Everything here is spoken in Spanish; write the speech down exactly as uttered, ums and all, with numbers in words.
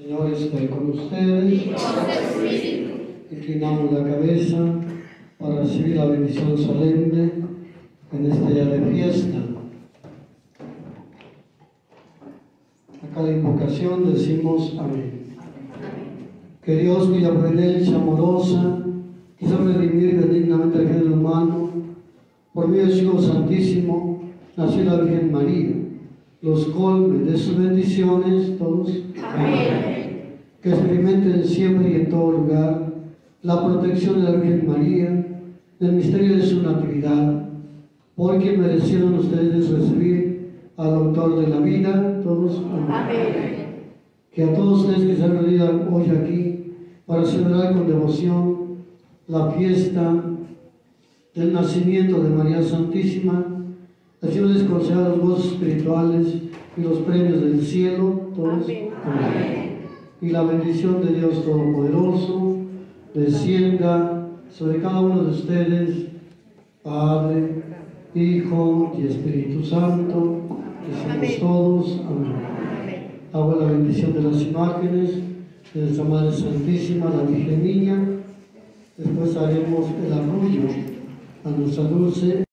Señor, estoy con ustedes. Inclinamos la cabeza para recibir la bendición solemne en este día de fiesta. A cada invocación decimos amén. Que Dios, cuya providencia amorosa quiso redimir benignamente al género humano, por medio de su Hijo Santísimo, nació la Virgen María, los colme de sus bendiciones todos. Amén. Que experimenten siempre y en todo lugar la protección de la Virgen María, del misterio de su natividad, porque merecieron ustedes recibir al autor de la vida, todos. Amén. Amén. Que a todos ustedes que se han reunido hoy aquí para celebrar con devoción la fiesta del nacimiento de María Santísima, el Señor les conceda los gozos espirituales y los premios del cielo, todos. Amén. Amén. Y la bendición de Dios Todopoderoso descienda sobre cada uno de ustedes, Padre, Hijo y Espíritu Santo, decimos todos, amén. Hago la bendición de las imágenes de nuestra Madre Santísima, la Virgen Niña. Después haremos el arrullo a nuestra dulce